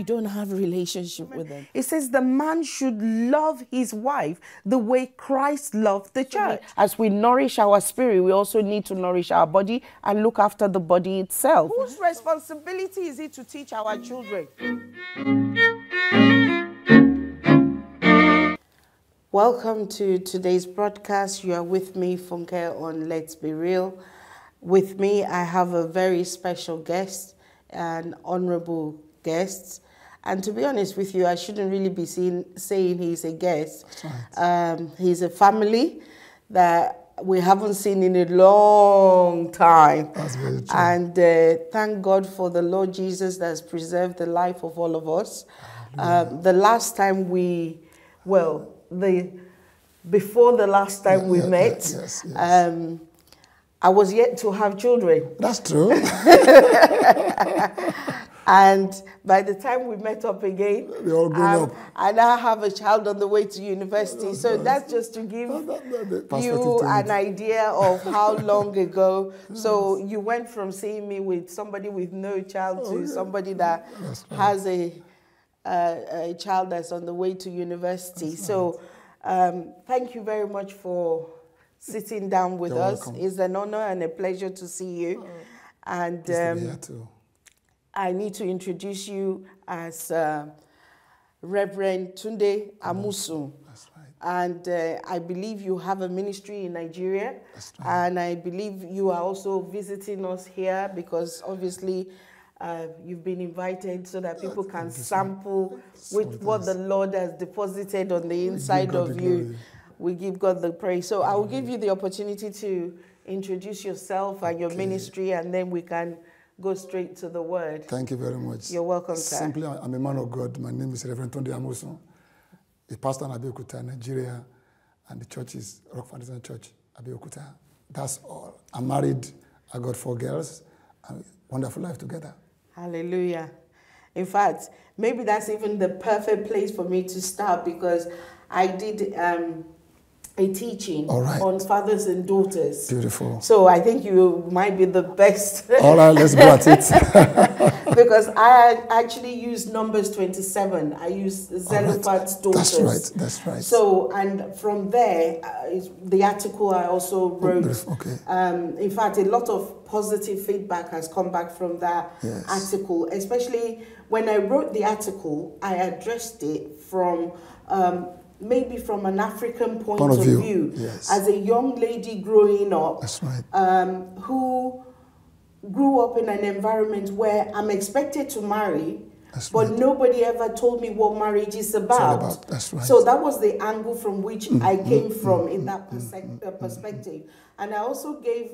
don't have a relationship with them. It says the man should love his wife the way Christ loved the church. As we nourish our spirit, we also need to nourish our body and look after the body itself. Whose responsibility is it to teach our children? Welcome to today's broadcast. You are with me, Funke, on Let's Be Real. With me, I have a very special guest, an honorable guest. And to be honest with you, I shouldn't really be saying he's a guest. Right. He's a family that we haven't seen in a long time. That's very true. And thank God for the Lord Jesus that has preserved the life of all of us. The last time before the last time we met, I was yet to have children. That's true. And by the time we met up again, they all grown up. I now have a child on the way to university. So that's just to give you an idea of how long ago. So you went from seeing me with somebody with no child to somebody that has a child that's on the way to university. So thank you very much for sitting down with us. Welcome. It's an honor and a pleasure to see you. And I need to introduce you as Reverend Tunde Amusu. That's right. And I believe you have a ministry in Nigeria. That's right. And I believe you are also visiting us here because obviously you've been invited so that people can sample with what the Lord has deposited on the inside of you. We give God the praise. So I will give you the opportunity to introduce yourself and your ministry, and then we can go straight to the word. Thank you very much. You're welcome, sir. Simply, I'm a man of God. My name is Reverend Tunde Amusu, a pastor in Abeokuta, Nigeria, and the church is Rock Foundation Church, Abeokuta. That's all. I'm married. I got 4 girls, and wonderful life together. Hallelujah. In fact, maybe that's even the perfect place for me to start because I did a teaching on fathers and daughters. Beautiful. So I think you might be the best. All right, let's go at it. Because I actually used Numbers 27. I used Zelophehad's daughters. That's right, that's right. So, and from there, the article I also wrote. Okay. In fact, a lot of positive feedback has come back from that article, especially when I wrote the article, I addressed it from maybe from an African point of view. Yes. As a young lady growing up, that's right. Who grew up in an environment where I'm expected to marry, but nobody ever told me what marriage is about. That's right. So that was the angle from which I came from in that perspective. And I also gave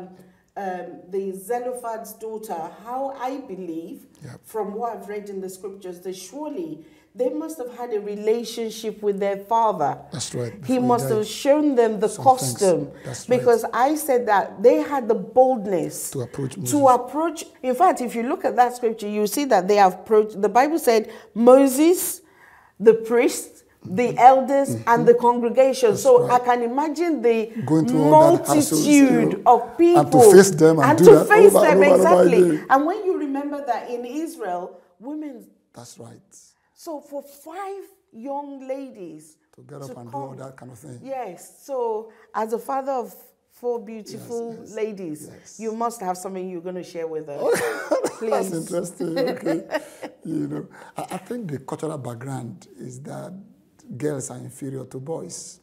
the Zelophehad's daughter how I believe, from what I've read in the scriptures, that surely they must have had a relationship with their father. That's right. He must have shown them the custom. That's right. Because I said that they had the boldness to approach Moses. In fact, if you look at that scripture, you see that they have approached. The Bible said Moses, the priests, the elders, and the congregation. That's so I can imagine the multitude of people. And to face them exactly. And when you remember that in Israel, women... That's right. So for 5 young ladies to get up and do all that kind of thing. Yes. So as a father of 4 beautiful ladies, you must have something you're going to share with us. Please. That's interesting. Okay. You know, I think the cultural background is that girls are inferior to boys.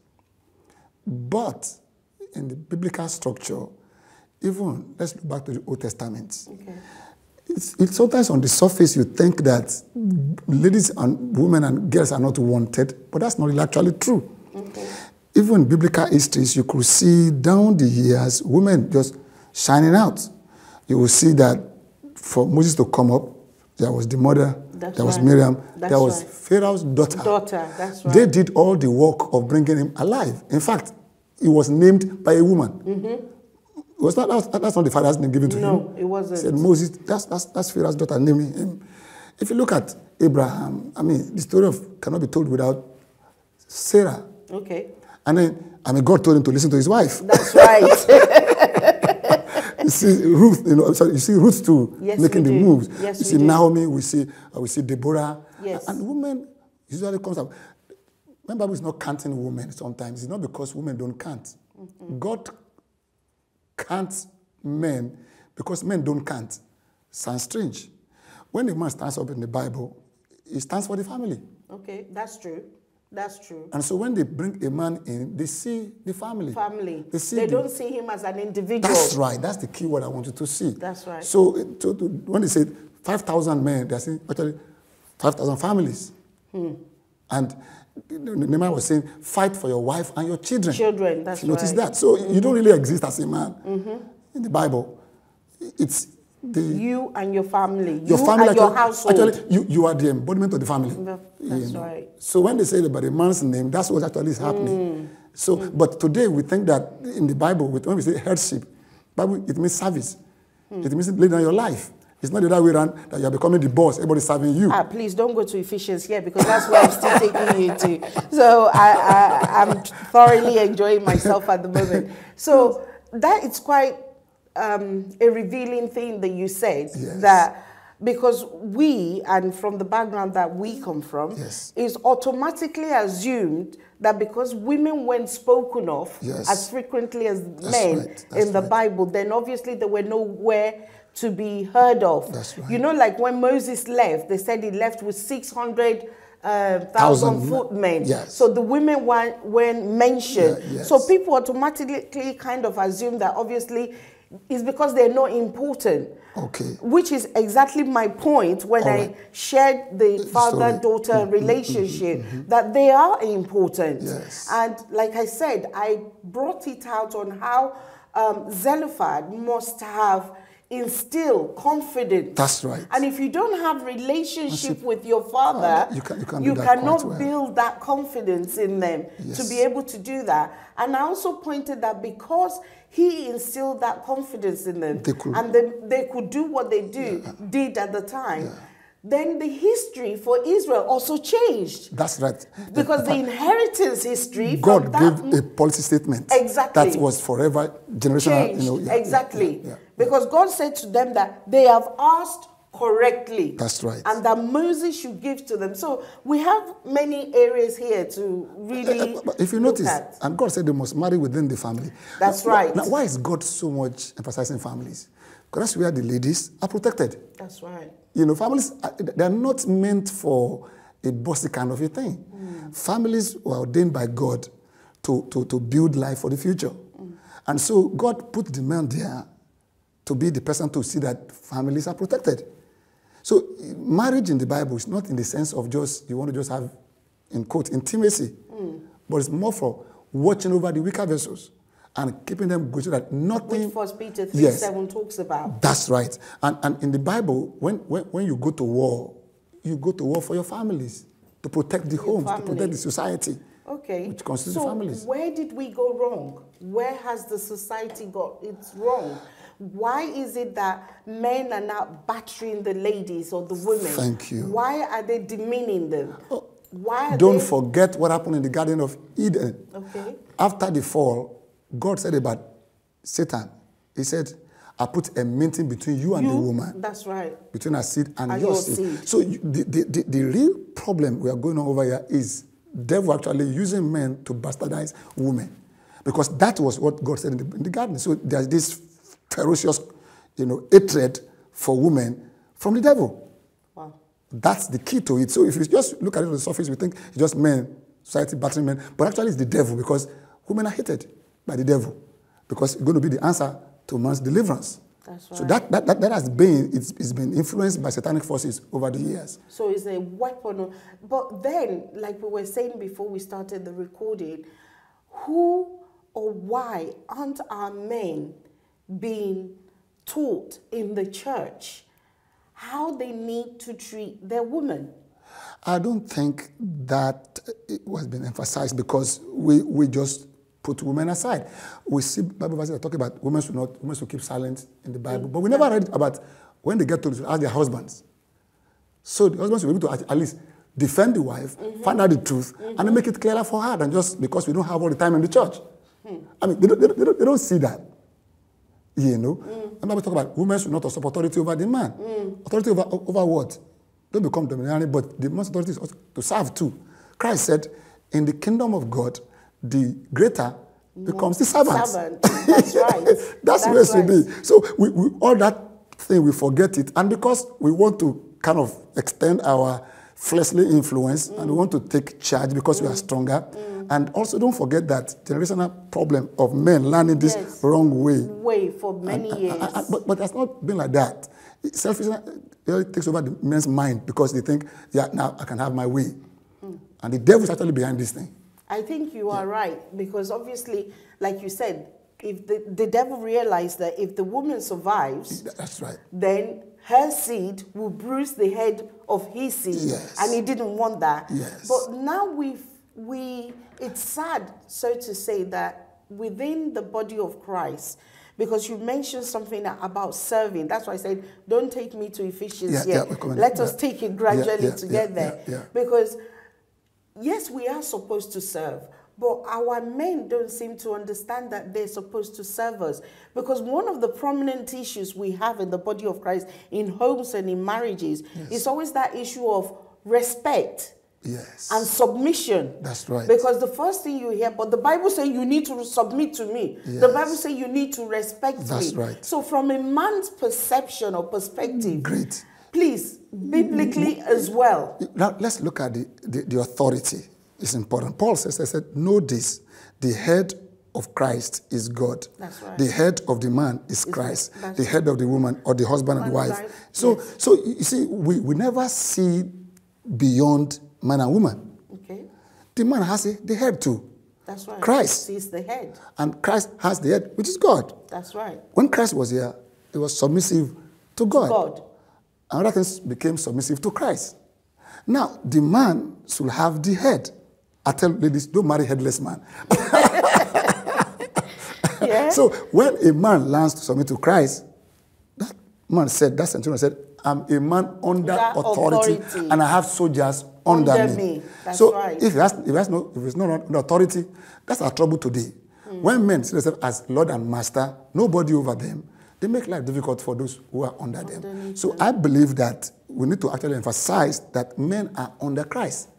But in the biblical structure, even let's look back to the Old Testament. Okay. It's sometimes on the surface you think that ladies and women and girls are not wanted, but that's not really actually true. Okay. Even in biblical histories, you could see down the years women just shining out. You will see that for Moses to come up, there was the mother, there was Miriam, there was Pharaoh's daughter. That's right. They did all the work of bringing him alive. In fact, he was named by a woman. Mm-hmm. That's not the father's name given to him. No, it wasn't. He said, Moses, that's Pharaoh's daughter naming him. If you look at Abraham, I mean, the story cannot be told without Sarah. Okay. And then, God told him to listen to his wife. That's right. You see Ruth, you see Ruth too, Yes, making the moves. Yes, you see Naomi, we see Deborah. Yes. And women usually comes up. When the Bible is not counting women sometimes, it's not because women don't count. God counts men because men don't count. Sounds strange. When a man stands up in the Bible, he stands for the family. Okay, that's true. That's true. And so when they bring a man in, they see the family. They don't see him as an individual. That's right. That's the key word I want you to see. That's right. So when they say 5,000 men, they're saying actually 5,000 families. And Nehemiah was saying, fight for your wife and your children. Children, that's right. Notice that. So you don't really exist as a man in the Bible. It's you and your family. Your family, your household. Actually, you are the embodiment of the family. That's right. So when they say about a man's name, that's what actually is happening. So, but today we think that in the Bible, when we say headship, Bible, it means service. It means laying down your life. It's not the other way around that you're becoming the boss, everybody's serving you. Please don't go to Ephesians here because that's where I'm still taking you to. So I'm thoroughly enjoying myself at the moment. So that is quite a revealing thing that you said, that because we, and from the background that we come from, is automatically assumed that because women weren't spoken of as frequently as men in the Bible, then obviously they were nowhere to be heard of. That's right. You know, like when Moses left, they said he left with 600,000 footmen. So the women weren't mentioned. So people automatically kind of assume that obviously it's because they're not important. Okay. Which is exactly my point when I shared the father-daughter relationship, that they are important. And like I said, I brought it out on how Zelophehad must have instill confidence. That's right. And if you don't have relationship with your father, you cannot build that confidence in them to be able to do that. And I also pointed that because he instilled that confidence in them, and they could do what they did at the time, then the history for Israel also changed. That's right. Because the inheritance history... God gave a policy statement. Exactly. That was forever, generational. Because God said to them that they have asked correctly. That's right. And that Moses should give to them. So we have many areas here to really if you notice, and God said they must marry within the family. That's right. Now, why is God so much emphasizing families? Because that's where the ladies are protected. That's right. You know, families, they're not meant for a bossy kind of a thing. Families were ordained by God to build life for the future. And so God put the man there to be the person to see that families are protected. So marriage in the Bible is not in the sense of just, you want to just have, in quote, intimacy. But it's more for watching over the weaker vessels and keeping them good so that nothing... Which 1 Peter 3:7 talks about. That's right. And in the Bible, when you go to war for your families, to protect the homes, to protect the society. Okay. Which constitutes families. Where did we go wrong? Where has the society got it wrong? Why is it that men are now battering the ladies or the women? Thank you. Why are they demeaning them? Don't forget what happened in the Garden of Eden. Okay. After the fall, God said about Satan, he said, I put a enmity between you and the woman. That's right. Between her seed and your seed. So the real problem we are going on over here is devil actually using men to bastardize women. Because that was what God said in the garden. So there's this ferocious, hatred for women from the devil. Wow. That's the key to it. So if you just look at it on the surface, we think it's just men, society battering men. But actually it's the devil because women are hated by the devil. Because it's going to be the answer to man's deliverance. That's right. So that has been, it's been influenced by satanic forces over the years. So it's a weapon. But then, like we were saying before we started the recording, who or why aren't our men being taught in the church how they need to treat their women? I don't think that it was been emphasized because we just put women aside. We see Bible verses that talk about women should keep silent in the Bible, but we never read about when they get to ask their husbands. So the husbands should be able to at least defend the wife, find out the truth, and then make it clearer for her than just because we don't have all the time in the church. I mean, they don't see that. You know? And we talk about women should not usurp authority over the man. Authority over what? Don't become domineering, but the man's authority is also to serve too. Christ said, in the kingdom of God, the greater becomes the servant. That's right. That's where it should be. So we all that thing, we forget it. And because we want to kind of extend our fleshly influence and we want to take charge because we are stronger. And also don't forget that generational problem of men learning this wrong way. For many years. But it's not been like that. Selfishness takes over the men's mind because they think, yeah, now I can have my way. And the devil is actually behind this thing. I think you are right, because obviously, like you said, if the devil realized that if the woman survives, that's right, then her seed will bruise the head of his seed, and he didn't want that. But now it's sad, so to say, that within the body of Christ, because you mentioned something about serving. That's why I said, don't take me to Ephesians yet. Let us take it gradually to get there. Because yes, we are supposed to serve, but our men don't seem to understand that they're supposed to serve us. Because one of the prominent issues we have in the body of Christ, in homes and in marriages, is always that issue of respect. And submission. That's right. Because the first thing you hear, but the Bible says you need to submit to me. The Bible says you need to respect me. That's right. So from a man's perception or perspective, please, biblically as well. Now let's look at the authority. It's important. Paul says, know this, the head of Christ is God. That's right. The head of the man is Christ. The head of the woman or the husband and the wife. Right. So you see, we never see beyond man and woman. Okay. The man has the head too. That's right. Christ. He's the head. And Christ has the head, which is God. That's right. When Christ was here, he was submissive to God. And other things became submissive to Christ. Now, the man should have the head. I tell ladies, don't marry headless man. So when a man learns to submit to Christ, that man said, that centurion said, I'm a man under authority, and I have soldiers under me. That's so right. if it's not under authority, that's our trouble today. When men see themselves as Lord and Master, nobody over them, they make life difficult for those who are under them. So I believe that we need to actually emphasize that men are under Christ.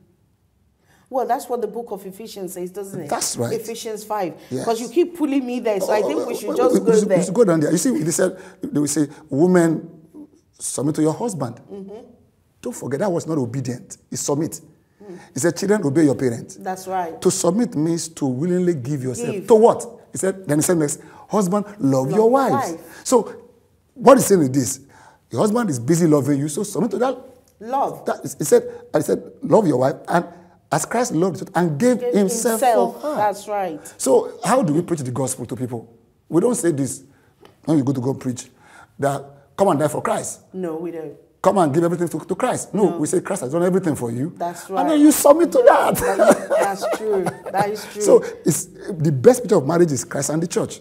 Well, that's what the book of Ephesians says, doesn't it? That's right. Ephesians 5. Because you keep pulling me there, so I think we should just go there. We should go down there. You see, they will say, women, submit to your husband. Don't forget, that was not obedient. It's submit. He said, children, obey your parents. That's right. To submit means to willingly give yourself. To what? Then he said next, husband, love your wives. So, what he's saying is this. Your husband is busy loving you, so submit to that. Love. He said, love your wife, and as Christ loved it and gave himself for her. That's right. So, how do we preach the gospel to people? We don't say this when you go to go preach, that come and die for Christ. No, we don't. Come and give everything to Christ. No, we say Christ has done everything for you. That's right. And then you submit to that. That's true. That is true. So it's the best picture of marriage is Christ and the church.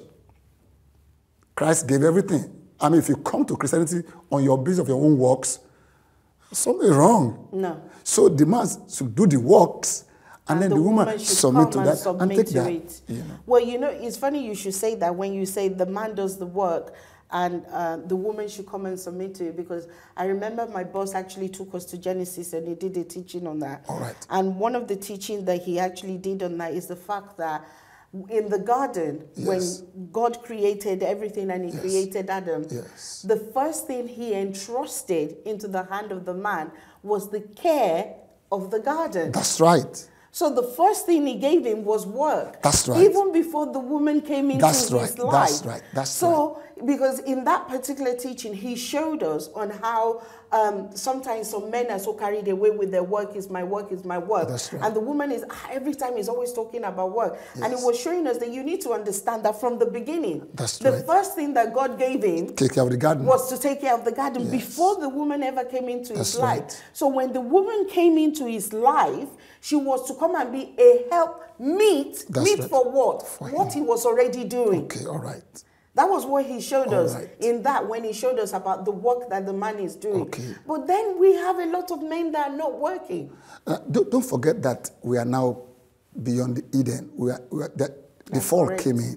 Christ gave everything. I mean, if you come to Christianity on your basis of your own works, something wrong. No. So the man should do the works, and then the woman should submit to that and take that. You know? Well, you know, it's funny you should say that when you say the man does the work, and the woman should come and submit to it, because I remember my boss actually took us to Genesis and he did a teaching on that. All right. And one of the teachings that he actually did on that is the fact that in the garden, when God created everything and he created Adam, the first thing he entrusted into the hand of the man was the care of the garden. That's right. So the first thing he gave him was work. That's right. Even before the woman came into his life. That's right. That's right. Because in that particular teaching, he showed us on how sometimes some men are so carried away with their work is my work is my work. That's right. And the woman is, every time is always talking about work. And it was showing us that you need to understand that from the beginning. That's the first thing that God gave him take care of the garden. Was to take care of the garden before the woman ever came into his life. So when the woman came into his life, she was to come and be a help meet for what? For what he was already doing. Okay, all right. That was what he showed us in that, when he showed us about the work that the man is doing. Okay. But then we have a lot of men that are not working. Don't forget that we are now beyond Eden. The fall came in.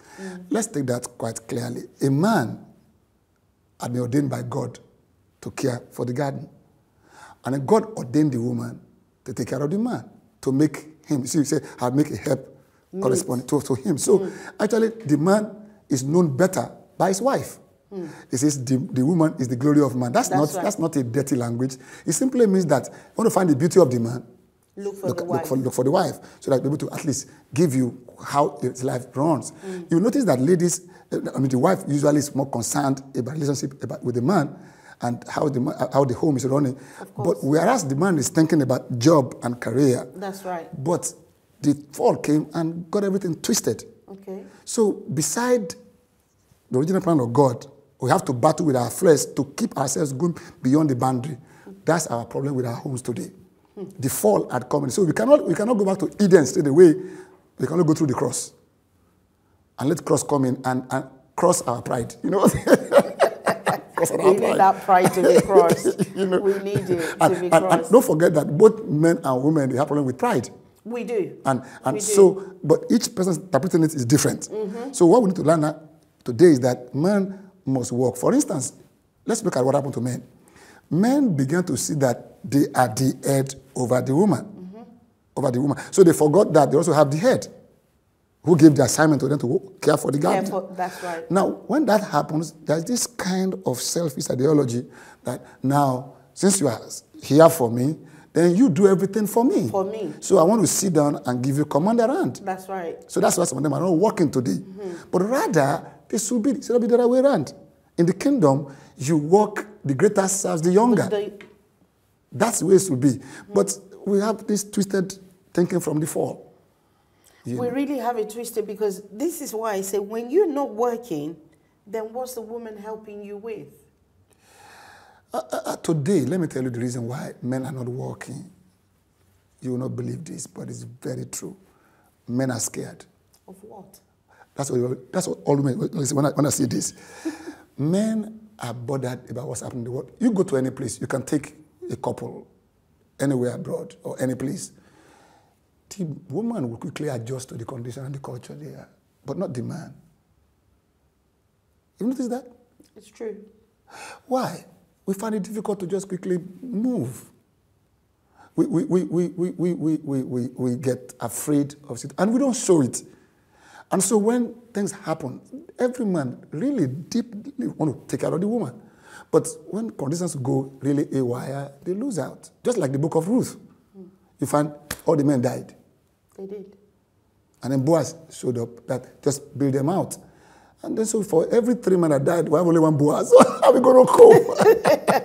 Let's take that quite clearly. A man had been ordained by God to care for the garden. And then God ordained the woman to take care of the man, to make him, see, you say, I'll make a help corresponding to him. So actually, the man is known better by his wife. It says the woman is the glory of man. That's not a dirty language. It simply means that you want to find the beauty of the man, look for the wife, so that be able to at least give you how his life runs. You notice that ladies, the wife usually is more concerned about relationship with the man and how the home is running. But whereas the man is thinking about job and career. That's right. But the fall came and got everything twisted. Okay. So beside the original plan of God, we have to battle with our flesh to keep ourselves going beyond the boundary. That's our problem with our homes today. The fall had come in. So we cannot go back to Eden straight away. We cannot go through the cross. And let cross come in and cross our pride. You know? We need that pride to be crossed. We need it to be crossed. And don't forget that both men and women, they have problem with pride. We do. But each person's interpreting it is different. So what we need to learn today is that man must work. For instance, let's look at what happened to men. Men began to see that they are the head over the woman. Over the woman. So they forgot that they also have the head, who gave the assignment to them to care for the garden. That's right. Now, when that happens, there's this kind of selfish ideology that now, since you are here for me, then you do everything for me. For me. So I want to sit down and give you command around. That's right. So that's why some of them are not working today. But rather, it should be the other way around. In the kingdom, you work, the greater serves the younger. That's the way it should be. But we have this twisted thinking from the fall. We really have it twisted, because this is why I say when you're not working, then what's the woman helping you with? Today, let me tell you the reason why men are not working. You will not believe this, but it's very true. Men are scared. Of what? That's what all men, when I see this. Men are bothered about what's happening in the world. You go to any place, you can take a couple anywhere abroad or any place. The woman will quickly adjust to the condition and the culture there, but not the man. You notice that? It's true. Why? We find it difficult to just quickly move. We get afraid of it, and we don't show it. And so when things happen, every man really deeply want to take care of the woman. But when conditions go really haywire, they lose out. Just like the book of Ruth. You find all the men died. They did. And then Boaz showed up that just bailed them out. And then so for every 3 men that died, we have only one Boaz. So how are we going to cope?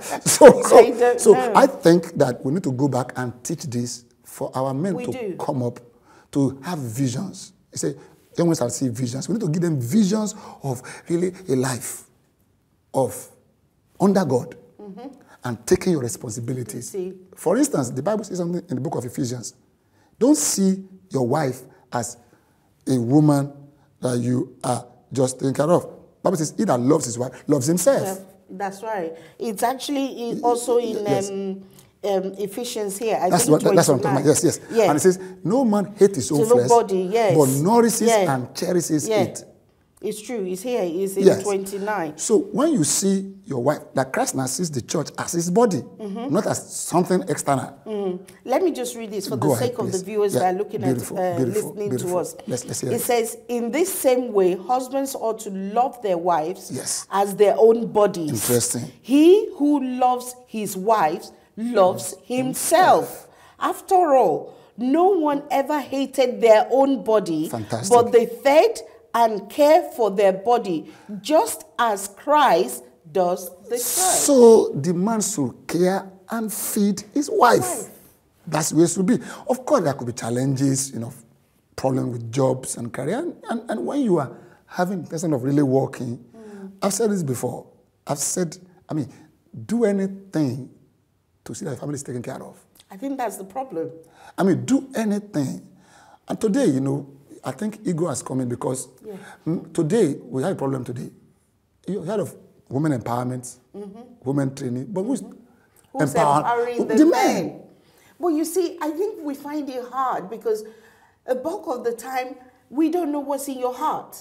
so I think that we need to go back and teach this for our men to come up, to have visions. You say, young ones shall see visions. We need to give them visions of really a life of under God and taking your responsibilities. For instance, the Bible says something in the book of Ephesians. Don't see your wife as a woman that you are just taking care of. The Bible says, he that loves his wife loves himself. That's right. It's actually also in Ephesians here. That's what I'm talking about. Yes. Yeah. And it says, no man hates his own flesh, but nourishes and cherishes it. It's true. It's here. It's in 29. So when you see your wife, that Christ now sees the church as his body, not as something external. Let me just read this for the sake of the viewers that are looking at listening to us. Let's hear it says, in this same way, husbands ought to love their wives as their own bodies. Interesting. He who loves his wife loves himself. After all, no one ever hated their own body, but they fed and care for their body, just as Christ does the church. So the man should care and feed his wife. That's the way it should be. Of course, there could be challenges, problem with jobs and career. And when you are having the person of really working, I've said this before. I've said, do anything to see that your family is taken care of. I think that's the problem. Do anything. And today, I think ego has come in because today, we have a problem today. You heard of women empowerment, women training, but who's empowering the men? Well, you see, I think we find it hard because a bulk of the time, we don't know what's in your heart.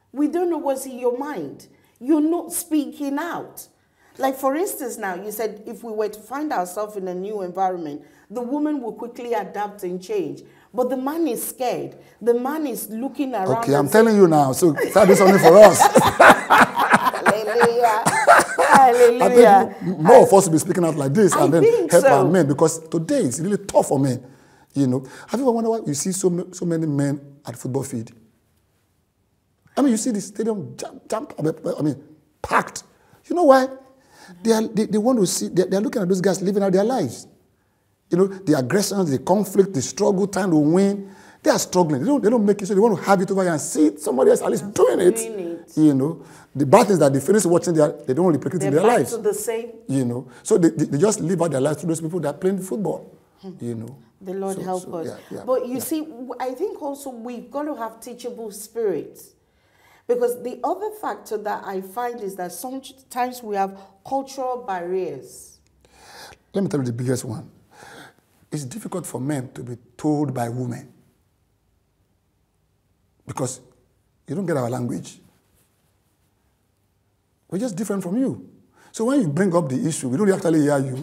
We don't know what's in your mind. You're not speaking out. Like, for instance, now, you said if we were to find ourselves in a new environment, the woman will quickly adapt and change. But the man is scared. The man is looking around. Okay, I'm telling you now. So start doing something for us. Hallelujah. Hallelujah. I think more of us will be speaking out like this and then help our men, because today it's really tough for men. You know, have you ever wondered why you see so many men at football field? I mean, you see the stadium packed. You know why? They want to see, they're looking at those guys living out their lives. You know, the aggressions, the conflict, the struggle, trying to win. They are struggling. They don't make it, so they want to have it over here and see somebody else at least doing it. You know, the bad things that they finish watching, they don't replicate in their lives. They're back to the same. You know, so they just live out their lives to those people that are playing football. You know. The Lord help us. Yeah, but you see, I think also we've got to have teachable spirits. Because the other factor that I find is that sometimes we have cultural barriers. Let me tell you the biggest one. It's difficult for men to be told by women. Because you don't get our language. We're just different from you. So when you bring up the issue, we don't actually hear you.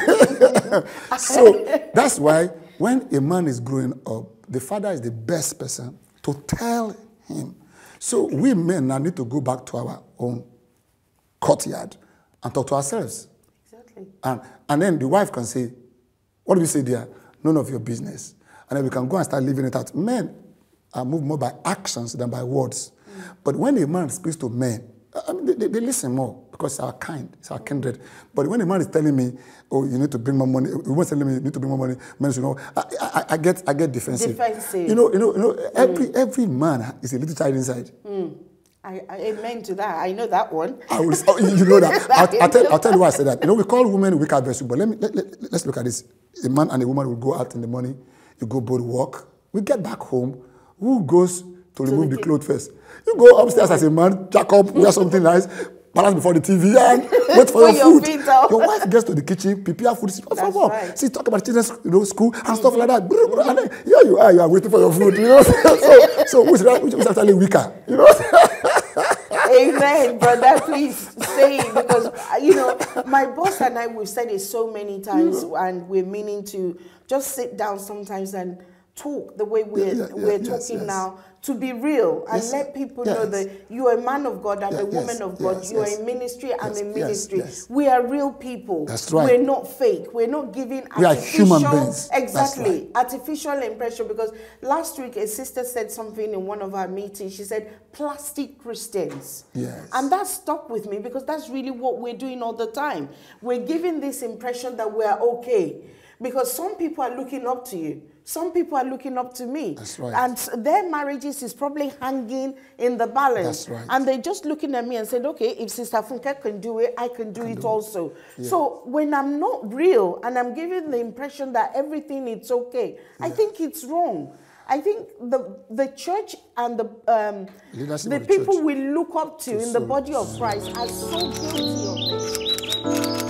So that's why when a man is growing up, the father is the best person to tell him. So we men now need to go back to our own courtyard and talk to ourselves. Exactly. And then the wife can say, what do we say there? None of your business. And then we can go and start living it out. Men are moved more by actions than by words. But when a man speaks to men, I mean, they listen more because it's our kind, it's our kindred. But when a man is telling me, oh, you need to bring more money, woman's telling me you need to bring more money, men, you know, I get defensive. Defensive. Every man is a little child inside. I amen to that. I know that one. You know that. I'll tell you why I said that. You know, we call women weaker vessels, but let's look at this. A man and a woman will go out in the morning, you go both work, we get back home, who goes to remove the clothes first? You go upstairs as a man, jack up, wear something nice, balance before the TV and wait for your food. Your wife gets to the kitchen, prepare food. Right. See, talk about children's school and stuff like that. And then here you are waiting for your food. You know, so which is actually weaker? You know. Amen, brother. Please say it, because you know my boss and I, we've said it so many times, and we're meaning to just sit down sometimes and talk the way we're talking now, to be real and let people know that you are a man of God and a woman of God. You are in ministry and in ministry. We are real people. That's right. We're not fake. We're not giving we are human beings. Exactly. Right. Artificial impression. Because last week a sister said something in one of our meetings. She said, plastic Christians. Yes. And that stuck with me, because that's really what we're doing all the time. We're giving this impression that we're okay. Because some people are looking up to you. Some people are looking up to me. That's right. And their marriages is probably hanging in the balance. That's right. And they're just looking at me and said, okay, if Sister Funke can do it, I can do it also. Yeah. So when I'm not real and I'm giving the impression that everything is okay, I think it's wrong. I think the church and the people church we look up to in the body of Christ are so guilty of this.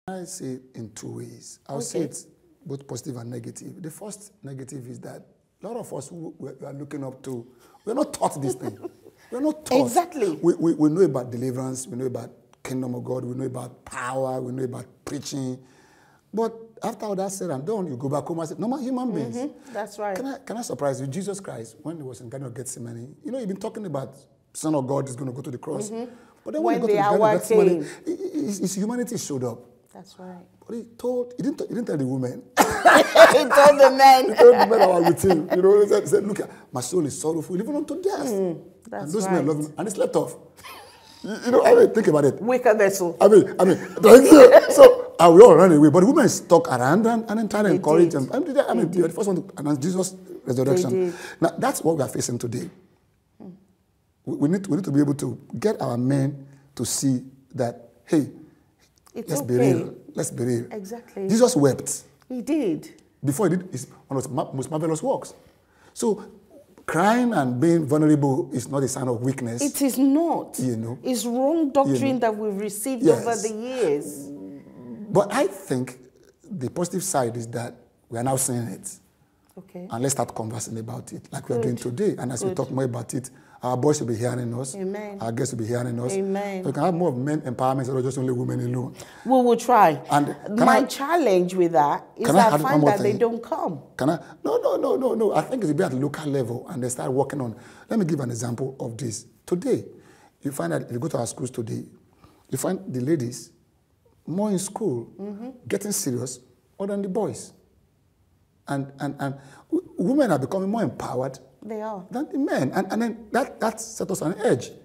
I say it in two ways. I'll say it both positive and negative. The first negative is that a lot of us who we are looking up to, we're not taught this thing. We're not taught. Exactly. We know about deliverance, we know about kingdom of God, we know about power, we know about preaching. But after all that said and done, you go back home and say, normal human beings. That's right. Can I surprise you? Jesus Christ, when he was in Garden of Gethsemane, you know, he's been talking about Son of God is going to go to the cross. But then when he got to the Garden of Gethsemane, his humanity showed up. That's right. But he didn't tell the woman. He told the men. He told the men that were with him. You know, he said, look, my soul is sorrowful, even unto death. That's and those right. men love him. And he slept off. You know, I mean, think about it. Weaker vessel. I mean, thank you. So we all ran away. But the women stuck around and then tried to encourage them. I mean, they were the first one to announce Jesus' resurrection. Now, that's what we are facing today. We need to be able to get our men to see that, hey, let's be real. Let's be real. Exactly. Jesus wept. He did. Before he did one of his most marvelous works. So crying and being vulnerable is not a sign of weakness. It is not. You know. It's wrong doctrine that we've received over the years. But I think the positive side is that we are now seeing it. Okay. And let's start conversing about it like we are doing today. And as we talk more about it, our boys will be hearing us. Amen. Our guests will be hearing us. Amen. So we can have more of men empowerment instead of just only women alone. We will try. And my challenge with that is that I find that they don't come. No. I think it's a bit at the local level and they start working on. Let me give an example of this. Today, you find that if you go to our schools today, you find the ladies more in school, getting serious, more than the boys. And women are becoming more empowered. They are. Than the men. And then that sets us on edge.